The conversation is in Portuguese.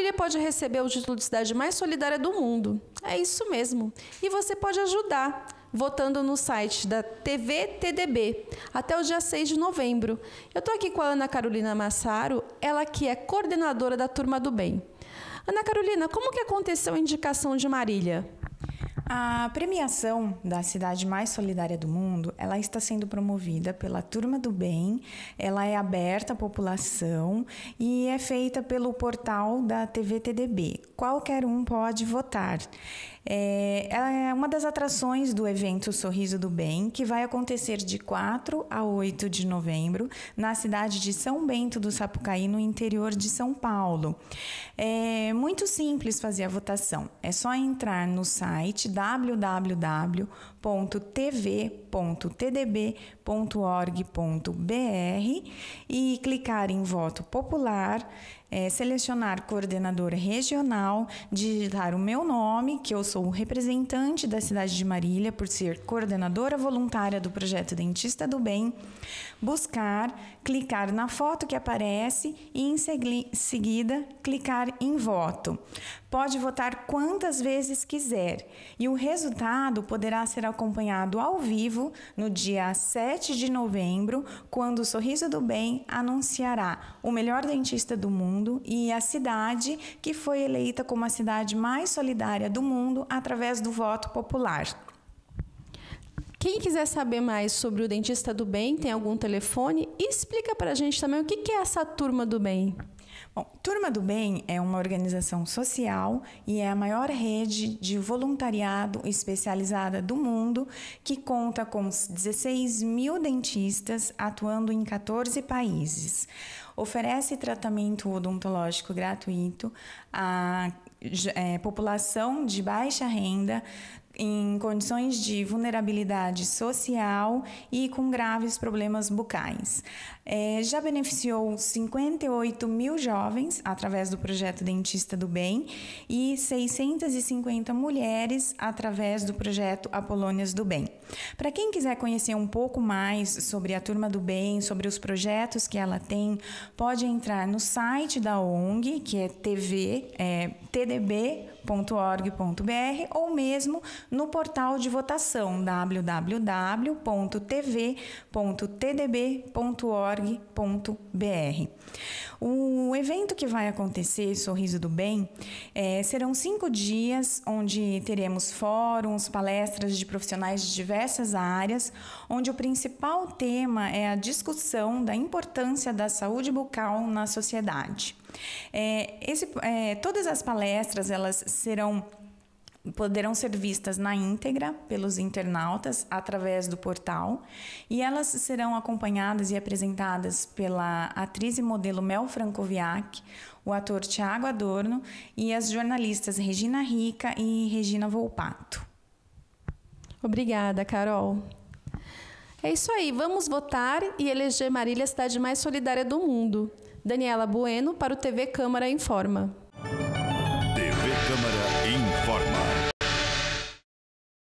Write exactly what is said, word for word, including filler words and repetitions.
Marília pode receber o título de cidade mais solidária do mundo. É isso mesmo. E você pode ajudar votando no site da T V T D B até o dia seis de novembro. Eu estou aqui com a Ana Carolina Massaro, ela que é coordenadora da Turma do Bem. Ana Carolina, como que aconteceu a indicação de Marília? A premiação da cidade mais solidária do mundo, ela está sendo promovida pela Turma do Bem, ela é aberta à população e é feita pelo portal da T V T D B. Qualquer um pode votar. É, ela é uma das atrações do evento Sorriso do Bem, que vai acontecer de quatro a oito de novembro, na cidade de São Bento do Sapucaí, no interior de São Paulo. É muito simples fazer a votação. É só entrar no site w w w ponto t v ponto t d b ponto org ponto b r e clicar em voto popular, é, selecionar coordenador regional, digitar o meu nome, que eu sou o representante da cidade de Marília, por ser coordenadora voluntária do projeto Dentista do Bem, buscar, clicar na foto que aparece e em seguida clicar em voto. Pode votar quantas vezes quiser e o resultado poderá ser acompanhado ao vivo no dia sete de novembro, quando o Sorriso do Bem anunciará o melhor dentista do mundo e a cidade que foi eleita como a cidade mais solidária do mundo através do voto popular. Quem quiser saber mais sobre o Dentista do Bem, tem algum telefone? E explica para a gente também o que é essa Turma do Bem. Bom, Turma do Bem é uma organização social e é a maior rede de voluntariado especializada do mundo, que conta com dezesseis mil dentistas atuando em quatorze países. Oferece tratamento odontológico gratuito à é, população de baixa renda, em condições de vulnerabilidade social e com graves problemas bucais. É, já beneficiou cinquenta e oito mil jovens através do projeto Dentista do Bem e seiscentas e cinquenta mulheres através do projeto Apolônias do Bem. Para quem quiser conhecer um pouco mais sobre a Turma do Bem, sobre os projetos que ela tem, pode entrar no site da O N G, que é tv, é, t d b ponto org ponto b r, ou mesmo no portal de votação w w w ponto t v ponto t d b ponto org ponto b r. O evento que vai acontecer, Sorriso do Bem, é, serão cinco dias onde teremos fóruns, palestras de profissionais de diversas áreas, onde o principal tema é a discussão da importância da saúde bucal na sociedade. É, esse, é, todas as palestras elas serão poderão ser vistas na íntegra pelos internautas através do portal e elas serão acompanhadas e apresentadas pela atriz e modelo Mel Francoviac, o ator Tiago Adorno e as jornalistas Regina Rica e Regina Volpato. Obrigada, Carol. É isso aí, vamos votar e eleger Marília a cidade mais solidária do mundo. Daniela Bueno para o T V Câmara Informa.